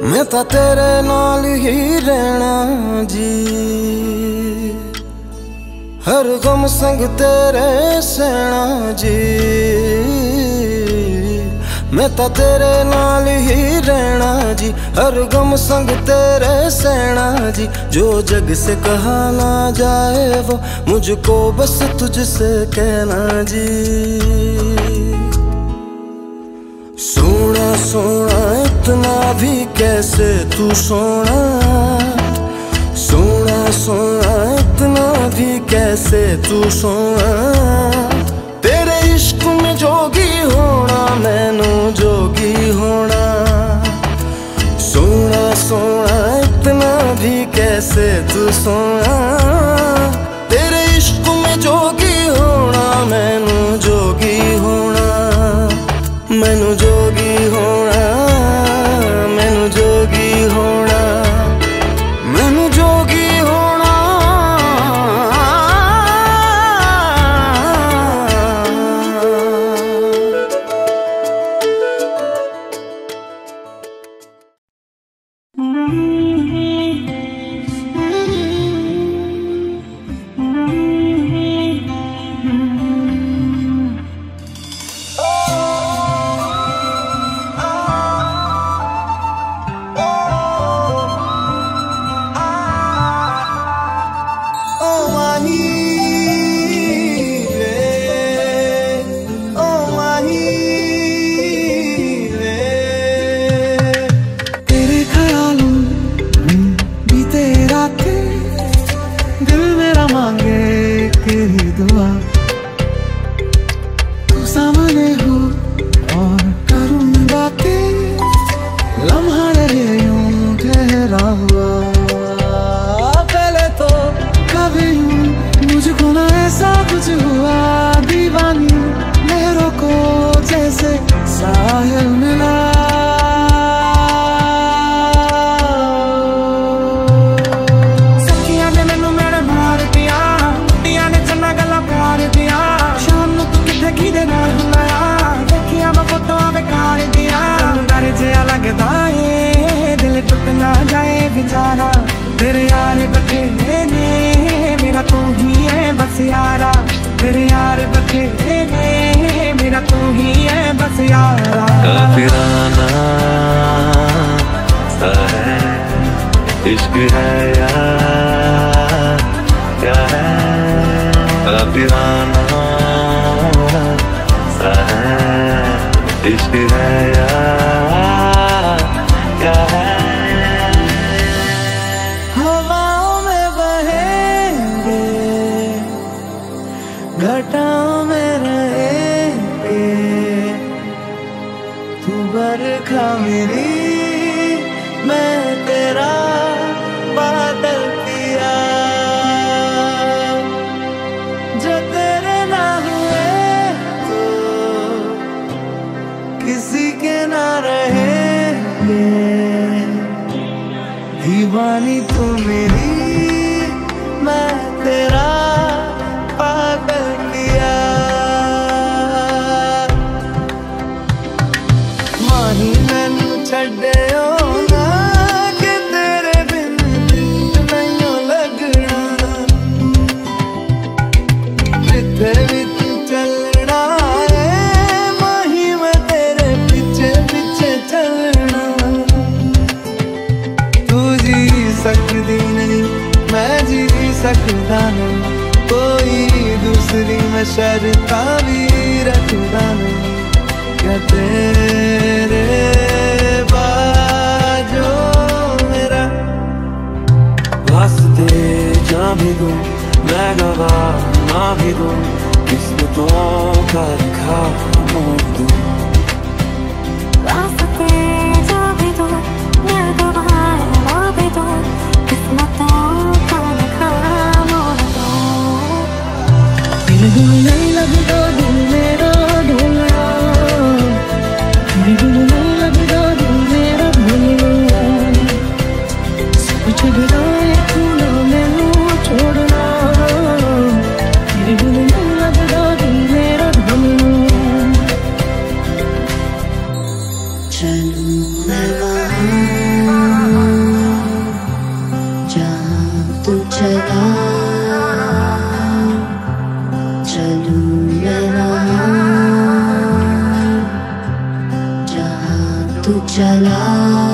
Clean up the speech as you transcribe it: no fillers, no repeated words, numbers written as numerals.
मैं तो तेरे नाल ही रहना जी, हर गम संग तेरे सहना जी। मैं तो तेरे नाल ही रहना जी, हर गम संग तेरे सहना जी। जो जग से कहा ना जाए वो मुझको बस तुझसे कहना जी। सोना सोना इतना भी कैसे तू सोना, सोना सोना इतना भी कैसे तू सोना। तेरे इश्क में जोगी होना मैनू जोगी होना। सोना सोना इतना भी कैसे तू सोना। तेरे इश्क में जोगी होना मैनू जोगी होना। मैनू जोगी होना, मैनू जोगी होना, मैनू जोगी होना। तेरे यार बखेरे ने मेरा तू ही है बस यारा। तेरे यार बखेरे ने मेरा तू ही है बस यारा। काफिराना सा है इश्क है यार क्या है। काफिराना सा है इश्क है यार क्या है। घटाओं में रहेंगे तू बरखा मेरी मैं तेरा बादल पिया। जो तेरे ना हुए तो किसी के ना रहेंगे। दीवानी तू मेरी मैं तेरा पागल किया। माही मैनू छड्डियो ना कि तेरे बिन नहीं लगना। जिथे भी तू चलना है माही मैं तेरे पीछे पीछे चलना। तू जी सकती नहीं मैं जी सकता नहीं। कोई दूसरी मैं शर्ता भी रखता नहीं। क्या तेरे बाजो मेरा वास्ते जा भी दूं मैं गवाह ना भी दूं। किस्मतों का लिखा मोड़ दूं। वास्ते जा भी दूं मैं गवाह ना भी दूं। किस्मतों का लिखा मोड़ दूं। नहीं लगता दिल मेरा ढोलना। नहीं लगता दिल मेरा ढोलना। सब छड़ना तू ना मैनू छोड़ना। नहीं लगता दिल मेरा ढोलना। चलूं मैं चला, चलूं मैं वहाँ जहाँ तू चला।